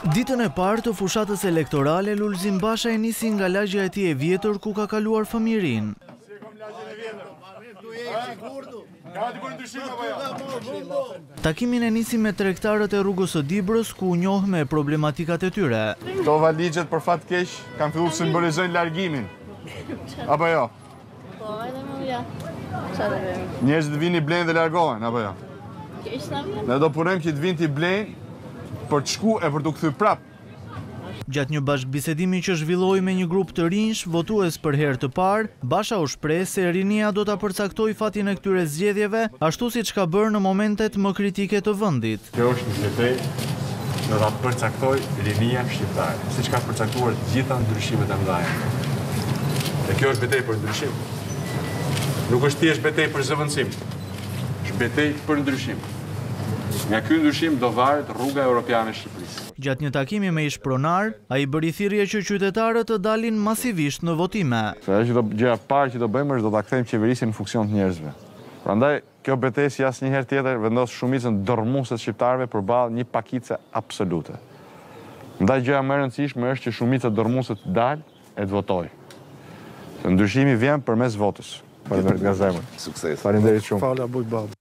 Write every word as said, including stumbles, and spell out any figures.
Ditën e parë të fushatës elektorale, Lulzim Basha e nisi nga lagja e tij e vjetër ku ka kaluar fëmijërinë. Takimin e nisi me tregtarët e rrugës së Dibrës, ku u njoh me problematikat e tyre. Këto valigjet për fat keq kanë filluar të simbolizojnë largimin. Apo jo? Po, edhe më ja. Çfarë bëjmë? Njerëzit vini blejnë dhe largohen, apo jo? Keq na vjen. Ne do punojmë që të vinë të blejnë për të shku e për të kthyer prap. Gjatë një bashkëbisedimi që zhvilloi me një grup të rinj votues për herë të parë, Basha u shpreh se rinia do ta përcaktojë fatin e këtyre zgjedhjeve, ashtu siç ka bërë në momentet më kritike të vendit. Kjo është një betejë do ta përcaktojë rinia shqiptare, siç ka përcaktuar të gjitha ndryshimet e mëdha. Dhe kjo është betejë për ndryshim. Nuk është thjesht betejë për zëvendësim. Është betejë për ndryshim. Nga ky ndryshim do varet rruga europiane e Shqipërisë. Gjatë një takimi me ish pronar, ai bëri thirrje që qytetarët të dalin masivisht në votime. Ajo gjëja e parë që do bëjmë është do ta kthejmë qeverisin në funksion të njerëzve. Prandaj kjo betejë si asnjëherë tjetër vendos shumicën dërmuese të shqiptarëve përballë një pakice absolute. Ndaj gjëja më e rëndësishme është që shumica dërmuese të dalë e të votojë. Se ndryshimi vjen përmes votës. Faleminderit nga zemra. Sukses. Faleminderit shumë. Fala bujt bab.